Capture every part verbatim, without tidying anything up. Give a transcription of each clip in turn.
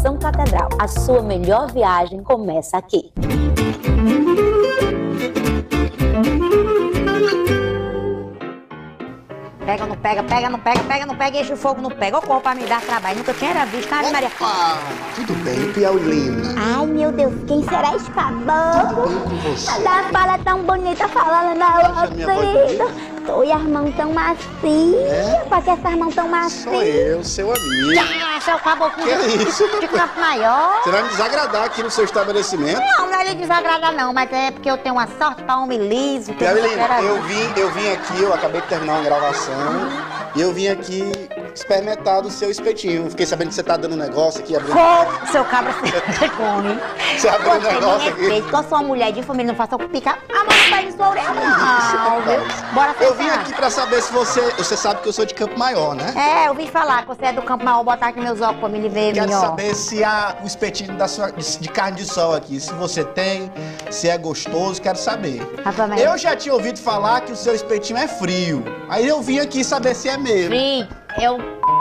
Estação Catedral. A sua melhor viagem começa aqui. Pega, não pega, pega, não pega, pega, não pega, enche o fogo, não pega. Ô, corpo pra me dar trabalho, nunca tinha visto, Ave Maria. Opa, tudo bem, Piaulina? Ai, meu Deus, quem será esse caboclo? Tudo bem com você? Da fala tão bonita falando na Essa é minha voz outra. Tô e as mãos tão macias. É? Pra que essas mãos tão macias? Sou eu, seu amigo. Ah, seu caboclo Que é isso? de, de Campo Maior. Você vai me desagradar aqui no seu estabelecimento? Não, não é lhe desagradar não, mas é porque eu tenho uma sorte pra homem liso. que eu nunca Piaulina, quero eu ver. vim, eu vim aqui, eu acabei de terminar uma gravação e eu vim aqui experimentar do seu espetinho. Fiquei sabendo que você tá dando um negócio aqui, abrindo... Pô, seu cabra, você come. Você abriu um Você me negócio aqui. respeita, que eu sou uma mulher de família, não faça eu picar a mão no pé de sua orelha, não, viu? Bora Eu sentar. vim aqui pra saber se você... Você sabe que eu sou de Campo Maior, né? É, eu vim falar que você é do Campo Maior, botar aqui meus óculos pra me ver Quero melhor. saber se há o espetinho da sua, de, de carne de sol aqui, se você tem, se é gostoso, quero saber. Rapaz, mas- Eu já tinha ouvido falar que o seu espetinho é frio. Aí eu vim aqui saber se é mesmo. Fri, eu...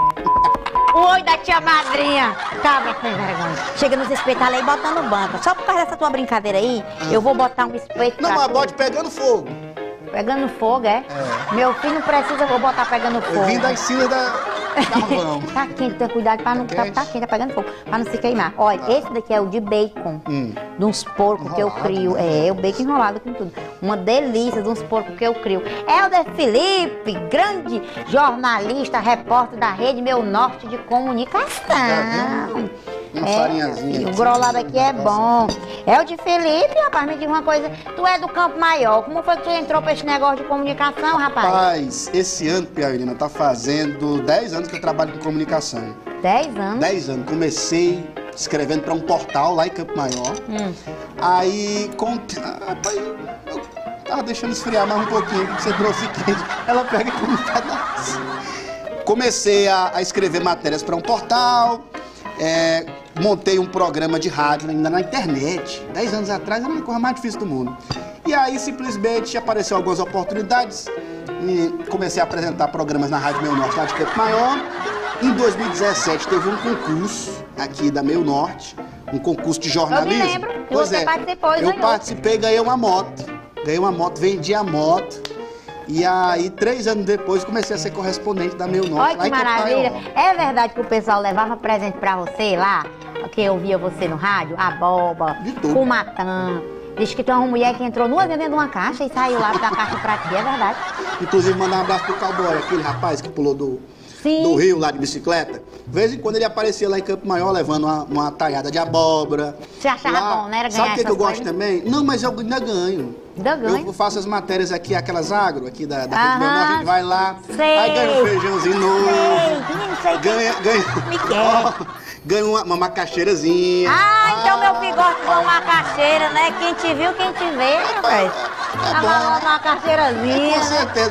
O oi da tia madrinha. Cabra sem vergonha. Chega nos espetos aí botando banca. Só por causa dessa tua brincadeira aí, eu vou botar um espeto Não, pra mas tu. bote pegando fogo. Pegando fogo, é? É. Meu filho não precisa, eu vou botar pegando fogo. Eu vim das cinzas da carvão. Tá quente, tem cuidado pra não... Tá, Quente? tá quente, tá pegando fogo, pra não se queimar. Olha, esse daqui é o de bacon. Hum. De uns porcos que eu Enrolado, crio. né? É, o bacon enrolado com tudo. Uma delícia de uns porcos que eu crio. Helder Felipe, grande jornalista, repórter da Rede Meu Norte de Comunicação. Uma É, farinhazinha. e o grolado aqui é bom. É o de Felipe, rapaz, me diga uma coisa. Tu é do Campo Maior. Como foi que tu entrou pra esse negócio de comunicação, rapaz? Rapaz, esse ano, Piaulina, tá fazendo dez anos que eu trabalho com comunicação. Dez anos. dez anos. Comecei escrevendo para um portal lá em Campo Maior. Hum. Aí, com... ah, rapaz, eu tava deixando esfriar mais um pouquinho, porque você trouxe quente. Ela pega com um pedaço. Comecei a, a escrever matérias para um portal, é, montei um programa de rádio ainda na internet. Dez anos atrás era uma coisa mais difícil do mundo. E aí, simplesmente, apareceu algumas oportunidades e comecei a apresentar programas na Rádio Meu Norte, lá de Campo Maior. Em dois mil e dezessete, teve um concurso aqui da Meu Norte, um concurso de jornalismo. Eu me lembro, que Pois você é, participou e eu ganhou. participei e ganhei uma moto. Ganhei uma moto, vendi a moto. E aí, três anos depois, comecei a ser correspondente da Meu Norte. Olha lá que em Campo maravilha. Maior. É verdade que o pessoal levava presente pra você lá? Que eu via você no rádio? Aboba, De tudo. cumatã. Diz que tem uma mulher que entrou nua dentro de uma caixa e saiu lá da caixa pra ti, é verdade? Inclusive, mandar um abraço pro cowboy, aquele rapaz que pulou do, Sim. do rio lá de bicicleta. De vez em quando ele aparecia lá em Campo Maior levando uma, uma talhada de abóbora. Você achava Lá- bom, né? Era Sabe ganhar o que, que eu essas gosto coisas? também? Não, mas eu ainda ganho. Ainda ganha? Eu faço as matérias aqui, aquelas agro, aqui da, da Aham. Rede Meu Norte, a gente vai lá, Sei. aí ganha um feijãozinho novo, Sei, menino, sei que- ganha, ganha, Me quer. ó, ganha uma, uma macaxeirazinha. Ah, então meu bigode foi uma caixeira, né? Quem te viu, quem te vê, rapaz. É Tava bom. lá uma caixeirazinha. Com né? certeza.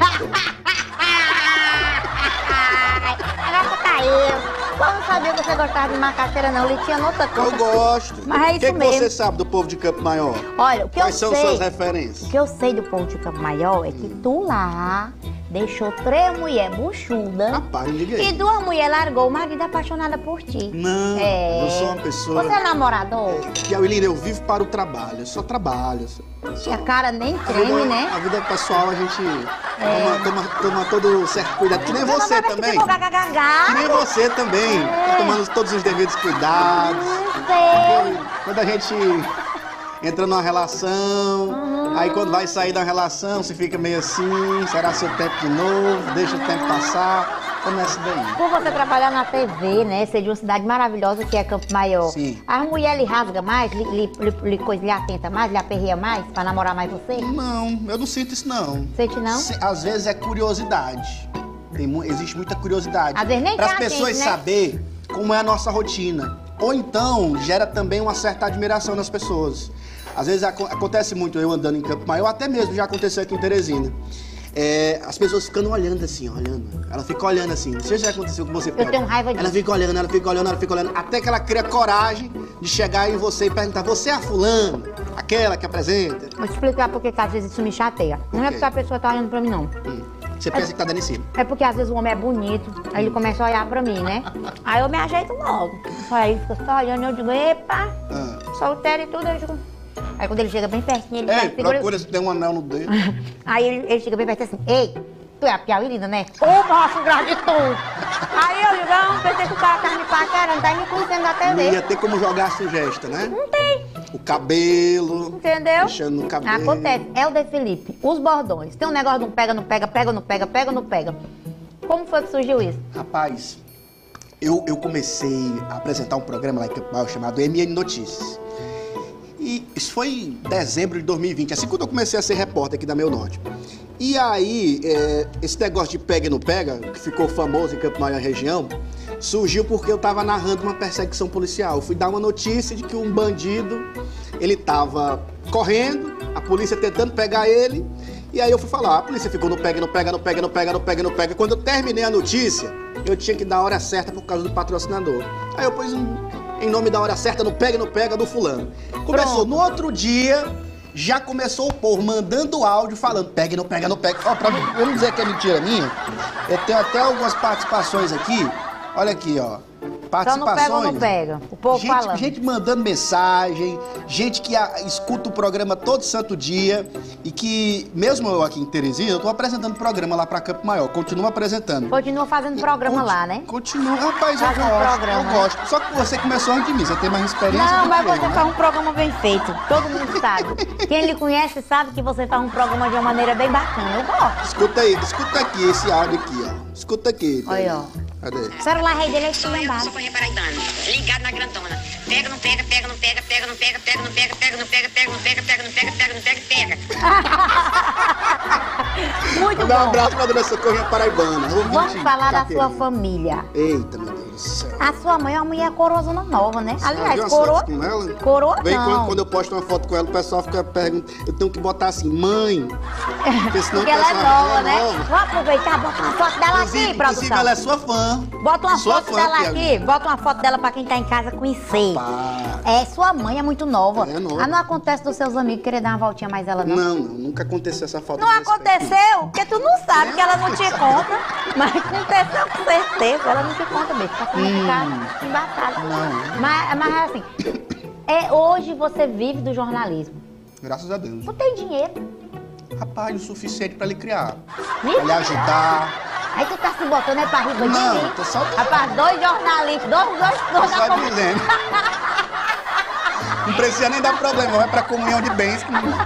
Agora caiu. Eu não sabia que você gostava de macaxeira, não. Ele tinha outra Eu coisa. gosto. Mas é O que, isso que mesmo. você sabe do povo de Campo Maior? Olha, o que Quais eu são sei... suas referências? O que eu sei do povo de Campo Maior é que tu lá deixou três mulheres buchudas Rapaz, não diga e aí. duas mulheres largou o marido apaixonada por ti. Não, É. eu sou uma pessoa... Você é namorador? Piauilina, eu vivo para o trabalho, eu só trabalho. eu só- E a cara nem A treme, vida, né? a vida pessoal a gente É. toma, toma, toma todo certo cuidado. Que nem você também. Ficou gagagagá. Que nem você também. É. Tá tomando todos os devidos cuidados. Não sei. Quando a gente entra numa relação, Uhum. aí quando vai sair da relação, você fica meio assim, será seu tempo de novo, deixa o tempo passar. Começa daí. Por você trabalhar na T V, né? Ser de uma cidade maravilhosa que é Campo Maior. Sim. As mulheres lhe rasgam mais, lhe, lhe, lhe, lhe, coisa, lhe atenta mais, lhe aperreia mais pra namorar mais você? Não, eu não sinto isso não. Sente não? Se- Às vezes é curiosidade. Tem, mu- existe muita curiosidade. Às vezes nem Para as tem a pessoas gente, né? saber como é a nossa rotina. Ou então gera também uma certa admiração nas pessoas. Às vezes aco- acontece muito eu andando em Campo Maior, até mesmo já aconteceu aqui em Teresina. É, as pessoas ficando olhando assim, olhando. Ela fica olhando assim. Não sei se já aconteceu com você, Pedro. tenho raiva disso. Ela fica olhando, ela fica olhando, ela fica olhando. Até que ela cria coragem de chegar em você e perguntar: você é a fulana? Aquela que apresenta? Vou te explicar porque que às vezes isso me chateia. Não é quê? porque a pessoa tá olhando pra mim, não. Hum. Você pensa que tá dando em cima. É porque às vezes o homem é bonito, aí ele começa a olhar pra mim, né? Aí eu me ajeito logo. Aí ele fica só olhando e eu digo, epa, ah. solteiro e tudo, eu digo... Aí quando ele chega bem pertinho, ele... Ei, procura se tem um anel no dedo. Aí ele, ele chega bem pertinho assim, ei, tu é a Piauí linda, né? Ô, macho grande tu! Aí eu digo, não, pensei que o cara tava me paquerando, tá me conhecendo na T V. Não ia ter como jogar a sugesta, né? Não tem. O cabelo. Entendeu? Mexendo no cabelo. Acontece. Helder Felipe, os bordões. Tem um negócio de um pega, não pega, pega, não pega, pega, não pega. Como foi que surgiu isso? Rapaz, eu, eu comecei a apresentar um programa lá em Campo Maior chamado M N Notícias. E isso foi em dezembro de dois mil e vinte, assim quando eu comecei a ser repórter aqui da Meu Norte. E aí, é, esse negócio de pega e não pega, que ficou famoso em Campo Maior região, surgiu porque eu estava narrando uma perseguição policial. Eu fui dar uma notícia de que um bandido, ele estava correndo, a polícia tentando pegar ele, e aí eu fui falar, a polícia ficou no pega, não pega, não pega, não pega, não pega, não pega. Quando eu terminei a notícia, eu tinha que dar a hora certa por causa do patrocinador. Aí eu pus um, em nome da hora certa, no pega, não pega, do fulano. Começou, Pronto. No outro dia, já começou o povo mandando áudio falando, pega, não pega, não pega. Ó, pra eu não dizer que é mentira minha, eu tenho até algumas participações aqui. Olha aqui, ó. Participações. Então não pega ou não pega? O povo gente, falando. Gente mandando mensagem, gente que a, escuta o programa todo santo dia e que, mesmo eu aqui em Teresina, eu tô apresentando programa lá pra Campo Maior, continuo apresentando. Continua fazendo programa Conti, lá, né? Continua, rapaz, faz eu um gosto, programa, eu né? gosto. Só que você começou antes de mim, você tem mais experiência. Não, mas que eu, você né? faz um programa bem feito, todo mundo sabe. Quem lhe conhece sabe que você faz um programa de uma maneira bem bacana, eu gosto. Escuta aí, escuta aqui esse áudio aqui, ó. Escuta aqui. Olha, ó. Cadê? O celular rei dele é esculhambado. Sou Correia Paraibana, ligado na grandona. Pega, não pega, pega, não pega, pega, não pega, pega, não pega, pega, não pega, pega, não pega, pega, não pega, pega, não pega, pega. Muito Dá um bom. abraço pra dona Socorrinha Paraibana. Vamos falar da sua família. Eita, meu Deus do céu. A sua mãe é uma mulher corozona nova, né? Viu Aliás, as coroa. fotos com ela? Coroa Vem não. quando, quando eu posto uma foto com ela, o pessoal fica perguntando. Eu tenho que botar assim, mãe. Porque, senão Porque o ela é pessoal- nova, ela né? nova. Vou aproveitar, bota uma foto dela Inclusive, aqui, inclusive, produção. ela é sua fã. Bota uma Sua foto fã, dela Piauí. aqui, bota uma foto dela pra quem tá em casa conhecer. Pá. É, sua mãe é muito nova. É nova. Ah, não acontece dos seus amigos querer dar uma voltinha mais ela, não? Não, não, nunca aconteceu essa foto. Não desse aconteceu, porque tu não sabe que ela não te conta, mas aconteceu com certeza, ela não te conta mesmo, pra não ficar embaçada. Não. Mas, mas assim, é, hoje você vive do jornalismo. Graças a Deus. Não tem dinheiro. Rapaz, o suficiente pra lhe criar. Ih, Pra lhe ajudar. Aí tu tá se botando aí pra riba de Não, mim. tô só dizendo. Rapaz, dois jornalistas, dois, dois, dois da Só comunidade. dizendo. Não precisa nem dar problema, vai pra comunhão de bens.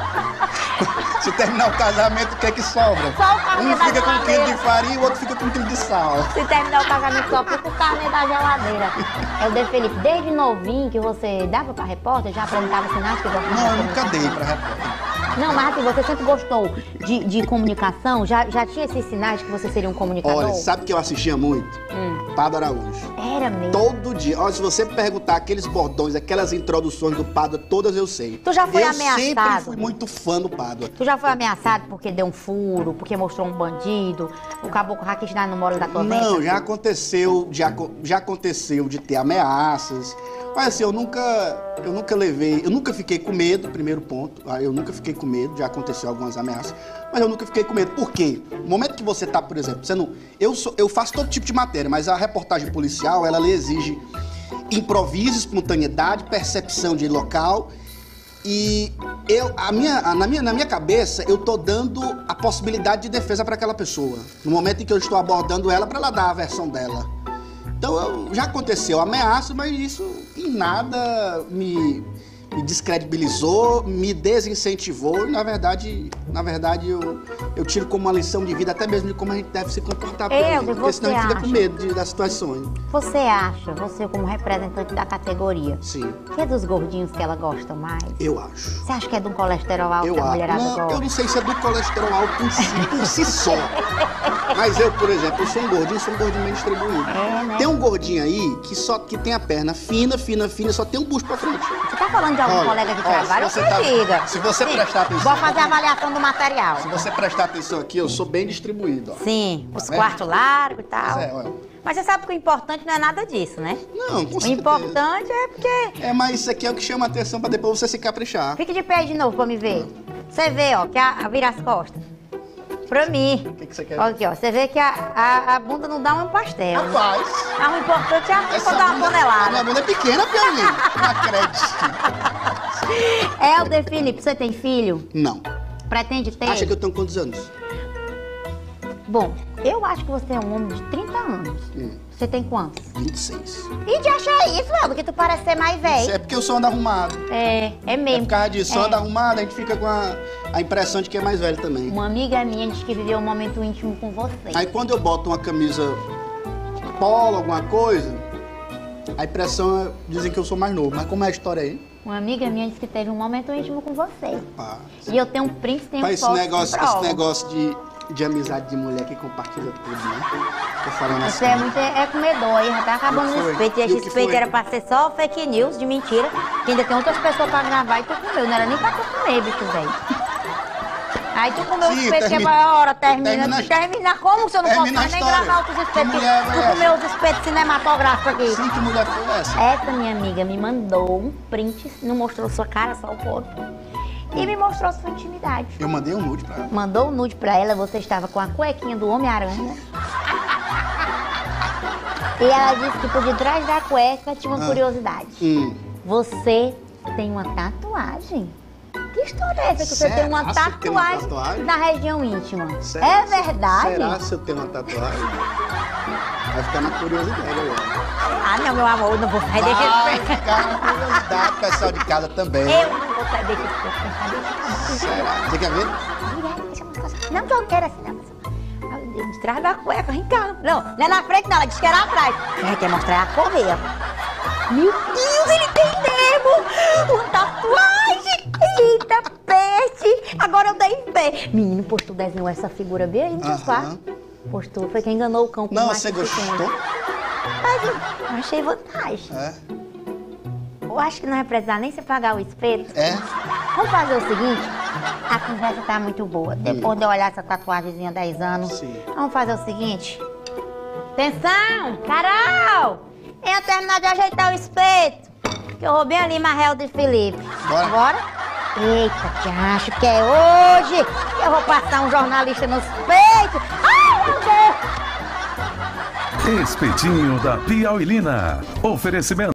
Se terminar o casamento, o que é que sobra? Só o carnê Um da fica com um quilo geladeira. de farinha e o outro fica com um quilo de sal. Se terminar o casamento só fica o carne da geladeira. Helder Felipe, desde novinho que você dava pra repórter, já apresentava sinais que gostava Não, eu de nunca dei pra repórter. Não, mas assim, você sempre gostou de, de comunicação? Já, já tinha esses sinais que você seria um comunicador? Olha, sabe que eu assistia muito? Hum. Padre Araújo. Era mesmo. Todo dia. Olha, se você perguntar aqueles bordões, aquelas introduções do Pádua, todas eu sei. Tu já foi eu ameaçado? Eu sempre fui muito fã do Pádua. Tu já foi ameaçado porque deu um furo, porque mostrou um bandido, o caboclo raquistar no moro da tua venta? Não, já aconteceu, já, já aconteceu de ter ameaças. Mas assim, eu nunca, eu nunca levei, eu nunca fiquei com medo, primeiro ponto. Eu nunca fiquei com medo, já aconteceu algumas ameaças. Mas eu nunca fiquei com medo. Por quê? No momento que você tá, por exemplo, você não, eu, sou, eu faço todo tipo de matéria, mas a reportagem policial, ela lhe exige improviso, espontaneidade, percepção de local. E eu, a minha, na, minha, na minha cabeça, eu tô dando a possibilidade de defesa para aquela pessoa. No momento em que eu estou abordando ela, para ela dar a versão dela. Então, eu, já aconteceu ameaça, mas isso em nada me, me descredibilizou, me desincentivou. E, na verdade, na verdade eu, eu tiro como uma lição de vida, até mesmo de como a gente deve se comportar. Eu, porque você senão a gente fica acha? com medo de, das situações. Você acha, você como representante da categoria, Sim, que é dos gordinhos que ela gosta mais? eu acho. Você acha que é de um colesterol alto Eu que a acho. mulherada Não, gosta? eu não sei se é do colesterol alto em si, por si só. Mas eu, por exemplo, eu sou um gordinho, sou um gordinho bem distribuído. É, né? Tem um gordinho aí que só que tem a perna fina, fina, fina, só tem um busto pra frente. Você tá falando de algum Olha, colega de olha, trabalho, se você você tá- diga. se você Sim. prestar atenção- Vou fazer a avaliação do material. Se você prestar atenção aqui, eu sou bem distribuído, ó. Sim, os vendo? quartos largos e tal. Pois é, olha. Mas você sabe que o importante não é nada disso, né? Não, com O certeza. importante é porque... É, mas isso aqui é o que chama a atenção pra depois você se caprichar. Fique de pé aí de novo pra me ver. Você vê, ó, que a, a vira as costas. Pra mim. O que, que você quer? Olha aqui, ó. Você vê que a, a, a bunda não dá um pastel. Rapaz. Ah, o importante é a Essa bunda dar uma bunda- tonelada. Minha bunda é pequena, Piaulinho. Não acredito. Helder Felipe, você tem filho? Não. Pretende ter? Acha que eu tenho quantos anos? Bom, eu acho que você é um homem de trinta anos. Hum. Você tem quantos? vinte e seis. E de achar isso, Helder, que tu parece ser mais Isso velho. é porque eu sou ando arrumado. É, é É mesmo. por causa disso, só É. anda arrumado, a gente fica com a, a impressão de que é mais velho também. Uma amiga minha disse que viveu um momento íntimo com você. Aí quando eu boto uma camisa polo, alguma coisa, a impressão é, dizem que eu sou mais novo. Mas como é a história aí? Uma amiga minha disse que teve um momento íntimo com você. Pá. E eu tenho um print, tenho Faz esse fotos negócio, que esse provam. negócio de, de amizade de mulher que compartilha tudo, né? Tô falando assim. Você é muito é, é comedor aí, já tá acabando O que o foi? respeito. E E o esse que respeito foi? era pra ser só fake news de mentira. Que ainda tem outras pessoas pra gravar e tu comeu. Não era nem pra tu comer, bicho velho. Aí tu comeu o Sim, espeto que é termina- a hora, termina. termina- Termina como se eu não posso termina a mais nem história. gravar outros Que espetos? mulher Tu foi essa? comeu os espetos cinematográficos aqui. Sim, que mulher foi essa? Essa minha amiga me mandou um print, não mostrou sua cara, só o corpo. E me mostrou sua intimidade. Eu mandei um nude pra ela. Mandou um nude pra ela, você estava com a cuequinha do Homem-Aranha. E ela disse que por detrás da cueca tinha uma Ah. curiosidade. Hum. Você tem uma tatuagem? Que história é essa que você Será tem uma se eu tenho uma tatuagem, tatuagem? na região íntima? Será É se- verdade? Será se eu tenho uma tatuagem? Vai ficar na curiosidade agora. Ah, não, meu amor, não vou sair desse Vai espeto. ficar na curiosidade, pessoal de casa também. Eu não vou sair desse espeto. Será? Você quer ver? Não que eu quero assim, não. De trás da cueca, vem cá. Não, não é na frente não, ela disse que era atrás. Ela quer mostrar a correia. Meu Deus, ele tem mesmo! Uma tatuagem! Eita, peste! Agora eu dei pé. Menino, pois tu desenhou essa figura bem aí no teu Aham. quarto. Pois tu foi quem enganou o cão com Não, mais você pequeno. gostou? Mas eu achei vantagem. É? Eu acho que não vai precisar nem se pagar o espelho. É? Vamos fazer o seguinte, a conversa tá muito boa. Depois de eu olhar essa tatuagemzinha há dez anos, Sim. vamos fazer o seguinte. Atenção, Carol! Venha terminar de ajeitar o espeto, que eu roubei ali Marrel de Felipe. Bora. Bora? Eita, que acho que é hoje que eu vou passar um jornalista nos peitos. Ai, meu Deus! Espetinho da Piauilina. Oferecimento.